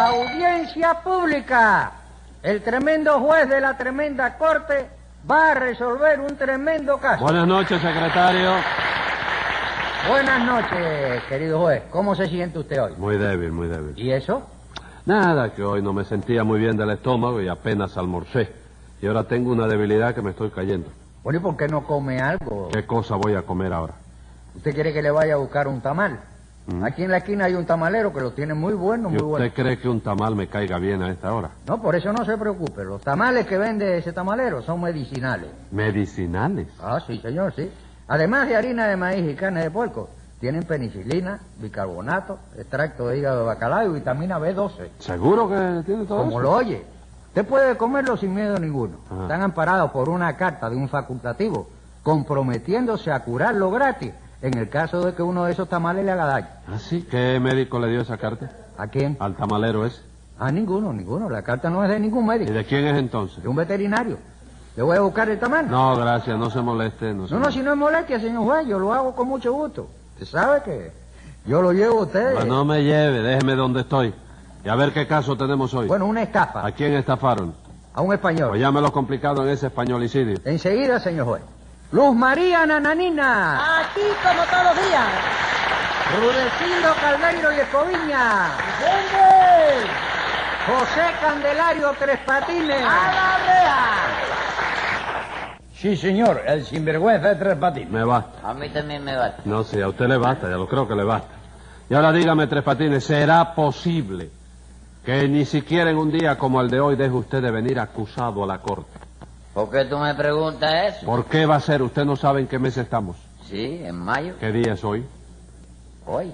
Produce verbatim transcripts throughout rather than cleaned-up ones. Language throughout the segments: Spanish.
Audiencia pública. El tremendo juez de la tremenda corte va a resolver un tremendo caso. Buenas noches, secretario. Buenas noches, querido juez. ¿Cómo se siente usted hoy? Muy débil, muy débil. ¿Y eso? Nada, que hoy no me sentía muy bien del estómago y apenas almorcé. Y ahora tengo una debilidad que me estoy cayendo. Bueno, ¿y por qué no come algo? ¿Qué cosa voy a comer ahora? ¿Usted quiere que le vaya a buscar un tamal? ¿Mm? Aquí en la esquina hay un tamalero que lo tiene muy bueno, ¿Y muy usted bueno. cree que un tamal me caiga bien a esta hora? No, por eso no se preocupe. Los tamales que vende ese tamalero son medicinales. ¿Medicinales? Ah, sí, señor, sí. Además de harina de maíz y carne de puerco, tienen penicilina, bicarbonato, extracto de hígado de bacalao y vitamina B doce. ¿Seguro que tiene todo Como eso? lo oye. Usted puede comerlo sin miedo ninguno. Ajá. Están amparados por una carta de un facultativo comprometiéndose a curarlo gratis en el caso de que uno de esos tamales le haga daño. ¿Ah, sí? ¿Qué médico le dio esa carta? ¿A quién? Al tamalero ese. A ninguno, ninguno. La carta no es de ningún ¿Y médico. de quién es entonces? De un veterinario. ¿Le voy a buscar el tamal? No, gracias, no se moleste. No, se No, no, si no es molestia, señor juez, yo lo hago con mucho gusto. Usted sabe que yo lo llevo a usted. Pues no me lleve, déjeme donde estoy. Y a ver qué caso tenemos hoy. Bueno, una estafa. ¿A quién estafaron? A un español. Pues llámelo complicado en ese españolicidio. Enseguida, señor juez. Luz María Nananina. Aquí como todos los días. Rudecindo Caldeiro y Escoviña. ¡Vende! José Candelario Tres Patines. ¡A la reja! Sí, señor, el sinvergüenza de Tres Patines. Me basta. A mí también me basta. No, sí, a usted le basta, ya lo creo que le basta. Y ahora dígame, Tres Patines, ¿será posible que ni siquiera en un día como el de hoy deje usted de venir acusado a la corte? ¿Por qué tú me preguntas eso? ¿Por qué va a ser? Usted no sabe en qué mes estamos. Sí, en mayo. ¿Qué día es hoy? Hoy.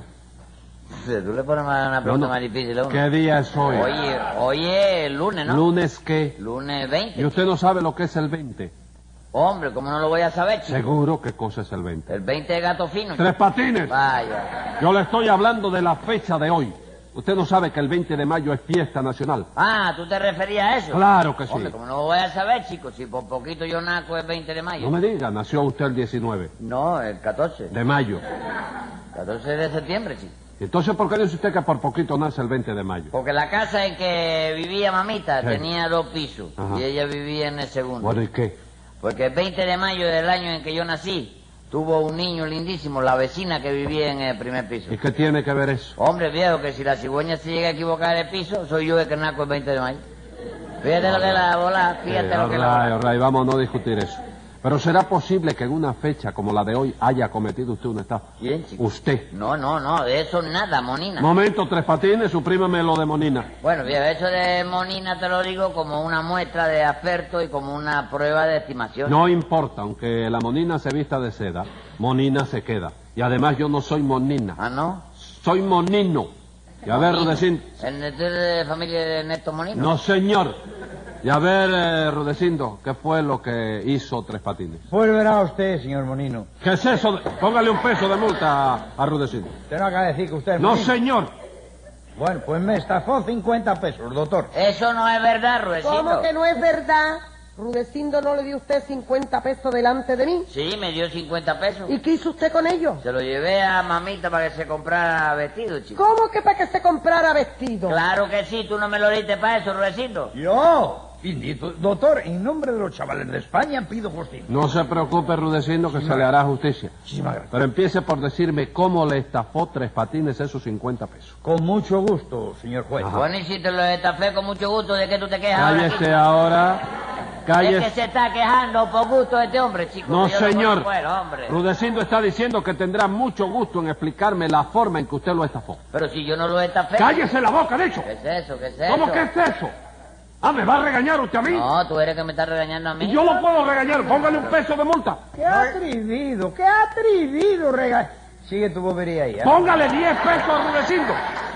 Sí. Tú le pones más- una No, pregunta no. más difícil a uno. ¿Qué día es hoy? Oye, hoy es lunes, ¿no? ¿Lunes qué? Lunes veinte. ¿Y usted no sabe lo que es el veinte? Hombre, ¿cómo no lo voy a saber, chico? Seguro qué cosa es el veinte. El veinte de gato fino. Tres Patines. Vaya. Yo le estoy hablando de la fecha de hoy. Usted no sabe que el veinte de mayo es fiesta nacional. Ah, ¿tú te referías a eso? Claro que sí. Hombre, ¿cómo no lo voy a saber, chico? Si por poquito yo naco el veinte de mayo. No me diga, nació usted el diecinueve No, el catorce. de mayo. catorce de septiembre, chico. Entonces, ¿por qué dice usted que por poquito nace el veinte de mayo? Porque la casa en que vivía mamita Sí. tenía dos pisos. Ajá. Y ella vivía en el segundo. Bueno, ¿y qué? Porque el veinte de mayo del año en que yo nací, tuvo un niño lindísimo, la vecina que vivía en el primer piso. ¿Y qué tiene que ver eso? Hombre, viejo, que si la cigüeña se llega a equivocar el piso, soy yo el que naco el veinte de mayo. Fíjate lo que es la bola, fíjate Eh, lo que es all la right, bola. all right, vamos a no discutir eso. Pero ¿será posible que en una fecha como la de hoy haya cometido usted una estafa? ¿Quién, chico? Usted. No, no, no, de eso nada, Monina. Momento, Tres Patines, suprímame lo de Monina. Bueno, viejo, eso de Monina te lo digo como una muestra de afecto y como una prueba de estimación. No importa, aunque la Monina se vista de seda, Monina se queda. Y además yo no soy Monina, ¿Ah, no? soy Monino. Y a ver, Monino. Rudecindo. ¿El neto de familia de Néstor Monino? No, señor. Y a ver, eh, Rudecindo, ¿qué fue lo que hizo Tres Patines? Pues verá usted, señor Monino. ¿Qué es eso? de- Póngale un peso de multa a, a Rudecindo. Usted no acaba de decir que usted es No, Monino. señor. Bueno, pues me estafó cincuenta pesos, doctor. Eso no es verdad, Ruecito. ¿Cómo que no es verdad? Rudecindo no le dio usted cincuenta pesos delante de mí. Sí, me dio cincuenta pesos. ¿Y qué hizo usted con ellos? Se lo llevé a mamita para que se comprara vestido, chico. ¿Cómo que para que se comprara vestido? Claro que sí, tú no me lo diste para eso, Ruecito. Yo, bendito, doctor, en nombre de los chavales de España pido justicia. No se preocupe, Rudecindo, que se le hará justicia. Muchísimas gracias. Pero empiece por decirme cómo le estafó Tres Patines esos cincuenta pesos. Con mucho gusto, señor juez. Ajá. Bueno, y si te lo estafé con mucho gusto, ¿de qué tú te quejas ahora? Cállese chico? ahora. Es que Cállese. se está quejando por gusto este hombre, chico. No, que yo lo señor. conozco, hombre. Rudecindo está diciendo que tendrá mucho gusto en explicarme la forma en que usted lo estafó. Pero si yo no lo estafé... ¡Cállese la boca, dicho! ¿Qué es eso? ¿Qué es eso? ¿Cómo que es eso? Ah, ¿me va a regañar usted a mí? No, tú eres que me estás regañando a mí. Y yo lo puedo regañar, póngale un peso de multa. ¡Qué atrevido, qué atrevido, rega... Sigue tu bobería ahí, ¿eh? Póngale diez pesos a Rudecindo.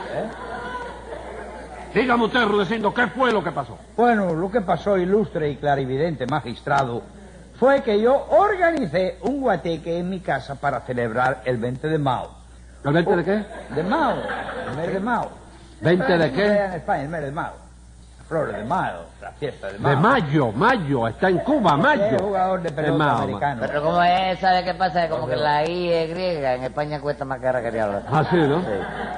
Dígame usted, Rudecindo, ¿qué fue lo que pasó? Bueno, lo que pasó, ilustre y clarividente magistrado, fue que yo organicé un guateque en mi casa para celebrar el veinte de Mao. ¿El veinte de qué? De Mao, el mes de Mao. ¿veinte de qué? En España, el mes de Mao. Flores de Mao, la fiesta de Mao. De mayo, mayo, está en Cuba, mayo. Es jugador de pelota Mao, americano. Pero como es, ¿sabe qué pasa? Es como que la I es griega, en España cuesta más cara que diablo. Ah, sí, ¿no? Sí.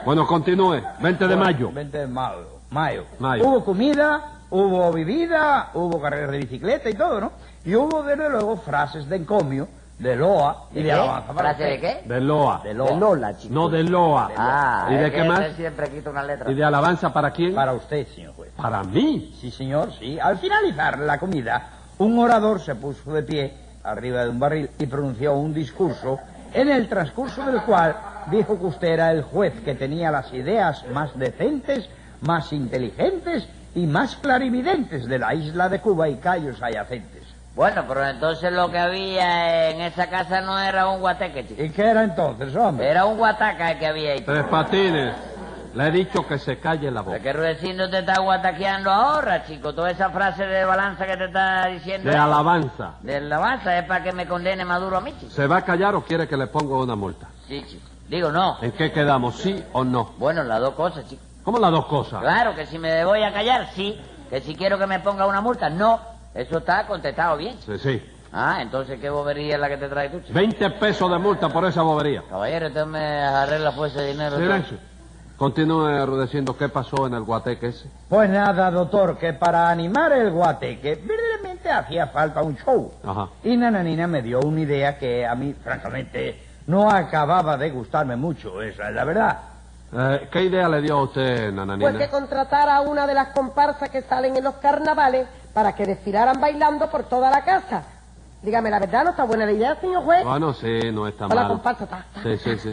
Bueno, continúe. veinte de mayo. veinte de mayo. Mayo. Mayo. Hubo comida, hubo bebida, hubo carreras de bicicleta y todo, ¿no? Y hubo, desde luego, frases de encomio, de loa y de, ¿De alabanza. para ¿Frase de usted. qué? De Loa. De loa. De Lola, chico. No, de Loa. Ah, ¿Y de es qué que más? él siempre quita una letra. ¿Y de alabanza para quién? Para usted, señor juez. Para mí. Sí, señor, sí. Al finalizar la comida, un orador se puso de pie arriba de un barril y pronunció un discurso en el transcurso del cual dijo que usted era el juez que tenía las ideas más decentes, más inteligentes y más clarividentes de la isla de Cuba y callos adyacentes. Bueno, pero entonces lo que había en esa casa no era un guateque, chico. ¿Y qué era entonces, hombre? Era un guataca el que había ahí. Tres Patines. Le he dicho que se calle la boca. Es que Rudecindo te está guataqueando ahora, chico. Toda esa frase de balanza que te está diciendo. De alabanza. De alabanza es para que me condene Maduro a mí, chico. ¿Se va a callar o quiere que le ponga una multa? Sí, chico. Digo, no. ¿En qué quedamos? ¿Sí o no? Bueno, las dos cosas, chico. ¿Cómo las dos cosas? Claro, que si me voy a callar, sí. Que si quiero que me ponga una multa, no. Eso está contestado bien. Sí, sí. Ah, entonces, ¿qué bobería es la que te trae tú, chico? veinte pesos de multa por esa bobería. Caballero, usted me arregla pues ese dinero. Silencio. Continúe rudeciendo qué pasó en el guateque ese. Pues nada, doctor, que para animar el guateque verdaderamente hacía falta un show. Ajá. Y Nananina me dio una idea que a mí, francamente, no acababa de gustarme mucho, esa es la verdad. Eh, ¿Qué idea le dio a usted, Nananina? Pues que contratara a una de las comparsas que salen en los carnavales para que desfilaran bailando por toda la casa. Dígame, la verdad, ¿no está buena la idea, señor juez? Bueno, sí, no está O la mal. comparsa está. Sí, sí, sí.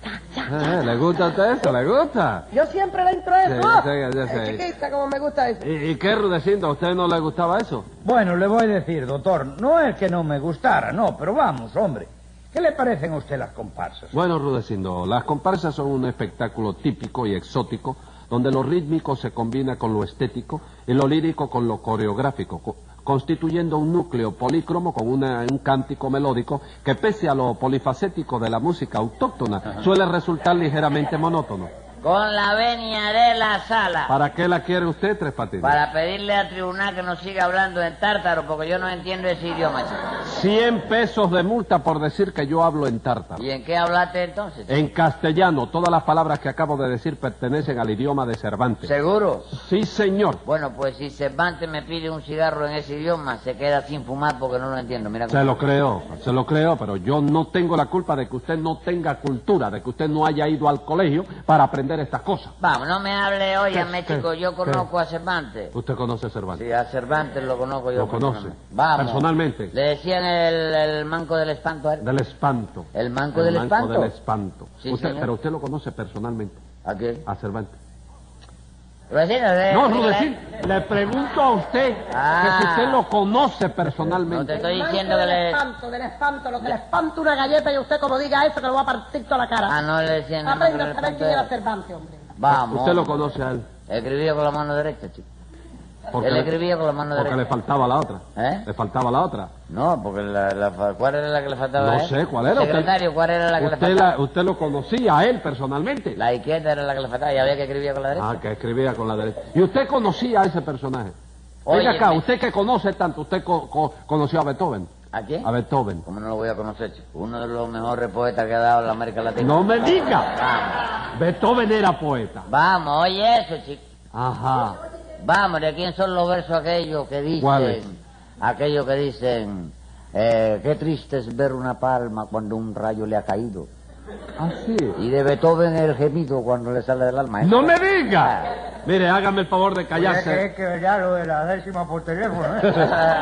Eh, ¿Le gusta a usted eso? ¿Le gusta? Yo siempre le entro eso. Sí, sí, ya sé. Eh, chiquita, como me gusta eso. ¿Y, y qué, Rudecindo? ¿A usted no le gustaba eso? Bueno, le voy a decir, doctor, no es que no me gustara, no, pero vamos, hombre. ¿Qué le parecen a usted las comparsas? Bueno, Rudecindo, las comparsas son un espectáculo típico y exótico donde lo rítmico se combina con lo estético y lo lírico con lo coreográfico, co- constituyendo un núcleo polícromo con una- un cántico melódico que, pese a lo polifacético de la música autóctona, suele resultar ligeramente monótono. Con la venia de la sala. ¿Para qué la quiere usted, Tres Patines? Para pedirle al tribunal que nos siga hablando en tártaro, porque yo no entiendo ese idioma, chico. Cien pesos de multa por decir que yo hablo en tártaro. ¿Y en qué hablaste entonces, chico? En castellano, todas las palabras que acabo de decir pertenecen al idioma de Cervantes. ¿Seguro? Sí, señor. Bueno, pues si Cervantes me pide un cigarro en ese idioma, se queda sin fumar porque no lo entiendo. Mira cómo... Se lo creo, se lo creo, pero yo no tengo la culpa de que usted no tenga cultura, de que usted no haya ido al colegio para aprender estas cosas. Vamos, no me hable, óyame, ¿Qué? chico, yo ¿Qué? conozco a Cervantes. ¿Usted conoce a Cervantes? Sí, a Cervantes lo conozco yo. ¿Lo conoce? personalmente. Vamos. Personalmente. Le decían el, el manco del espanto a él. Del espanto. ¿El manco El del manco espanto? del espanto. Sí, Usted- señor. pero usted lo conoce personalmente, ¿A qué? a Cervantes. Rudecindo, le- No, le- Rudecindo, le pregunto a usted Ah. que si usted lo conoce No te personalmente. estoy Manco diciendo que del le... espanto, del espanto, lo que le espanta una galleta y usted como diga eso que lo va a partir toda la cara. Ah, no le decían nada más que Aprenda el a saber espanto quién era era. Cervantes, hombre. Vamos. Usted lo conoce a él. Escribía con la mano derecha, chico. Porque Él le- escribía con la mano Porque le derecha. faltaba la otra. ¿Eh? Le faltaba la otra. No, porque la, la fa- ¿cuál era la que le faltaba a No él? sé cuál era. Secretario, usted, ¿cuál era la que le usted, faltaba? la- usted lo conocía a él personalmente. La izquierda era la que le faltaba y había que escribir con la derecha. Ah, que escribía con la derecha. ¿Y usted conocía a ese personaje? Óyeme. Oiga acá, usted que conoce tanto, usted co- co- conoció a Beethoven. ¿A quién? A Beethoven. ¿Cómo no lo voy a conocer, chico? Uno de los mejores poetas que ha dado la América Latina. No me diga. Vamos. Beethoven era poeta. Vamos, oye eso, chico. Ajá. Vamos, ¿de quién son los versos aquellos que dicen? ¿Cuáles? Aquellos que dicen, eh, qué triste es ver una palma cuando un rayo le ha caído. Ah, sí. Y de Beethoven el gemido cuando le sale del alma. ¿eh? ¡No me diga! Mire, hágame el favor de Es callarse. que ya lo de la décima por teléfono, ¿eh?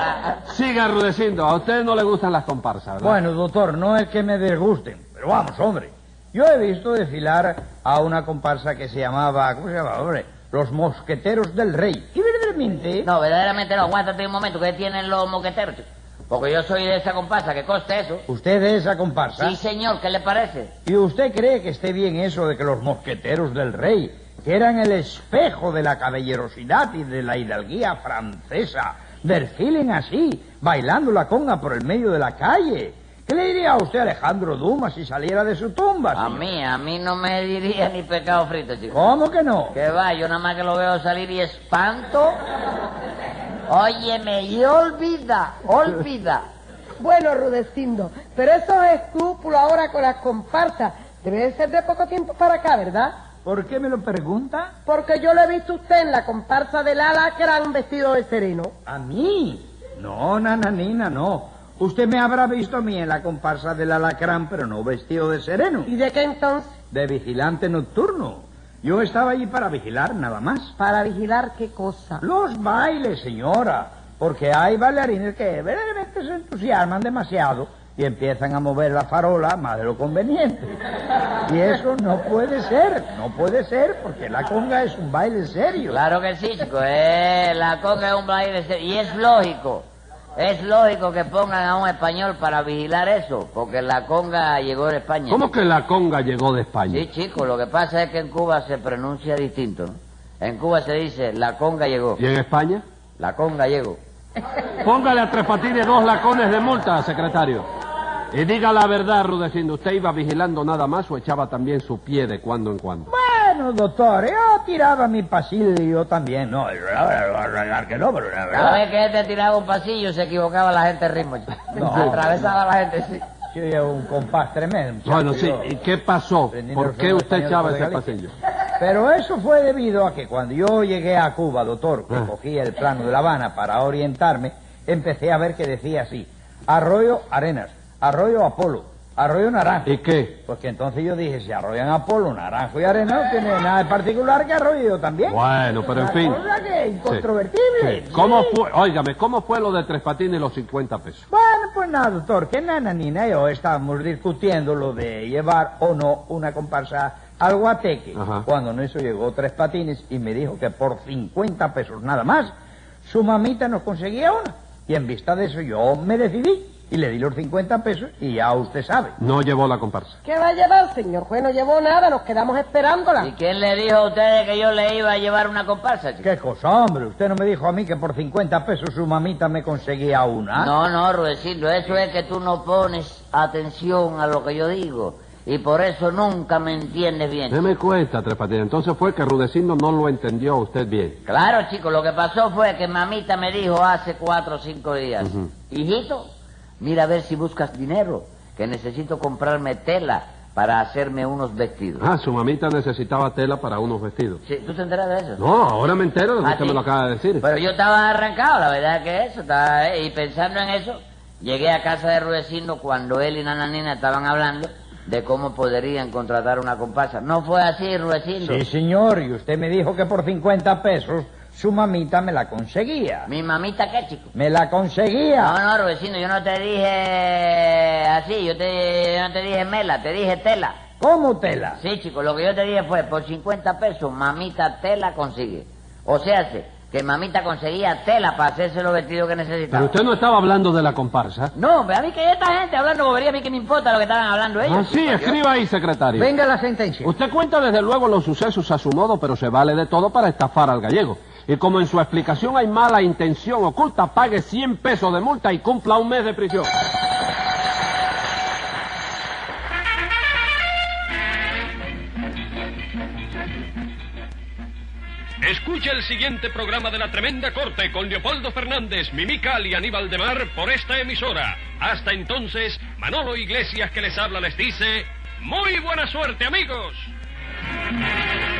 Siga rudeciendo. A usted no le gustan las comparsas, ¿verdad? Bueno, doctor, no es que me disgusten, pero vamos, hombre. Yo he visto desfilar a una comparsa que se llamaba, ¿cómo se llamaba, hombre? Los Mosqueteros del Rey. Y verdaderamente... No, verdaderamente no. Aguántate un momento, que tienen los moqueteros, chico. Porque yo soy de esa comparsa, que coste eso. ¿Usted es esa comparsa? Sí, señor, ¿qué le parece? ¿Y usted cree que esté bien eso de que los Mosqueteros del Rey, que eran el espejo de la caballerosidad y de la hidalguía francesa, desfilen así, bailando la conga por el medio de la calle? ¿Qué le diría a usted a Alejandro Dumas si saliera de su tumba, A señor? mí, a mí no me diría ni pecado frito, chico. ¿Cómo que no? Que va, yo nada más que lo veo salir y espanto. Óyeme, y olvida, olvida. Bueno, Rudecindo, pero esos escrúpulos ahora con las comparsas deben ser de poco tiempo para acá, ¿verdad? ¿Por qué me lo pregunta? Porque yo lo he visto a usted en la comparsa del alacrán vestido de sereno. ¿A mí? No, nananina, no. Usted me habrá visto a mí en la comparsa del alacrán, pero no vestido de sereno. ¿Y de qué entonces? De vigilante nocturno. Yo estaba allí para vigilar, nada más. ¿Para vigilar qué cosa? Los bailes, señora. Porque hay bailarines que verdaderamente se entusiasman demasiado y empiezan a mover la farola más de lo conveniente. Y eso no puede ser, no puede ser, porque la conga es un baile serio. Claro que sí, chico. Eh, la conga es un baile serio. Y es lógico. Es lógico que pongan a un español para vigilar eso, porque la conga llegó de España. ¿Cómo que la conga llegó de España? Sí, chico, lo que pasa es que en Cuba se pronuncia distinto, ¿no? En Cuba se dice, la conga llegó. ¿Y en España? La conga llegó. Póngale a Tres Patines dos lacones de multa, secretario. Y diga la verdad, Rudecindo, ¿usted iba vigilando nada más o echaba también su pie de cuando en cuando? Bueno, doctor, yo tiraba mi pasillo también, no, es verdad que no, pero la Cada verdad. vez que este tiraba un pasillo se equivocaba la gente el ritmo, chico. No. Atravesaba la gente, sí. Yo llevo un compás tremendo. muchacho, Bueno, sí, yo- ¿y qué pasó? aprendiendo ¿Por el qué son usted español echaba de ese Galicia. pasillo? Pero eso fue debido a que cuando yo llegué a Cuba, doctor, que Ah. cogí el plano de La Habana para orientarme, empecé a ver que decía así: Arroyo Arenas, Arroyo Apolo, Arroyo Naranjo. ¿Y qué? Pues que entonces yo dije, si arroyan Apolo, Naranjo y Arena, no tiene nada de particular que arroyo también. Bueno, pero en Una fin. cosa que es incontrovertible. Sí. ¿Cómo Sí. fue? Óigame, ¿cómo fue lo de Tres Patines y los cincuenta pesos? Bueno, pues nada, doctor, que Nana Nina y yo estábamos discutiendo lo de llevar o no una comparsa al Guateque. Ajá. Cuando en eso llegó Tres Patines y me dijo que por cincuenta pesos nada más, su mamita nos conseguía una. Y en vista de eso yo me decidí y le di los cincuenta pesos y ya usted sabe. No llevó la comparsa. ¿Qué va a llevar, señor juez? No llevó nada, nos quedamos esperándola. ¿Y quién le dijo a ustedes que yo le iba a llevar una comparsa, chico? ¿Qué cosa, hombre? Usted no me dijo a mí que por cincuenta pesos su mamita me conseguía una. No, no, Rudecindo, eso es que tú no pones atención a lo que yo digo. Y por eso nunca me entiendes bien. Deme cuenta, Tres Patines. Entonces fue que Rudecindo no lo entendió a usted bien. Claro, chico, lo que pasó fue que mamita me dijo hace cuatro o cinco días, Ujú. hijito, mira a ver si buscas dinero, que necesito comprarme tela para hacerme unos vestidos. Ah, su mamita necesitaba tela para unos vestidos. Sí, ¿tú te enteras de eso? No, ahora me entero de que ¿Ah, usted sí? me lo acaba de decir. Pero yo estaba arrancado, la verdad que eso, estaba, eh, y pensando en eso, llegué a casa de Rudecindo cuando él y Nananina estaban hablando de cómo podrían contratar una comparsa. ¿No fue así, Rudecindo? Sí, señor, y usted me dijo que por cincuenta pesos su mamita me la conseguía. ¿Mi mamita qué, chico? Me la conseguía. No, no, Rudecindo, yo no te dije así, yo, te, yo no te dije mela, te dije tela. ¿Cómo tela? Sí, chico, lo que yo te dije fue, por cincuenta pesos, mamita tela consigue. O sea, que mamita conseguía tela para hacerse los vestidos que necesitaba. Pero usted no estaba hablando de la comparsa. No, pero a mí que esta gente hablando bobería, a mí que me importa lo que estaban hablando ellos. Ah, sí, chico, yo- escriba ahí, secretario. Venga la sentencia. Usted cuenta desde luego los sucesos a su modo, pero se vale de todo para estafar al gallego. Y como en su explicación hay mala intención oculta, pague cien pesos de multa y cumpla un mes de prisión. Escucha el siguiente programa de La Tremenda Corte con Leopoldo Fernández, Mimical y Aníbal de Mar por esta emisora. Hasta entonces, Manolo Iglesias que les habla les dice... ¡Muy buena suerte, amigos!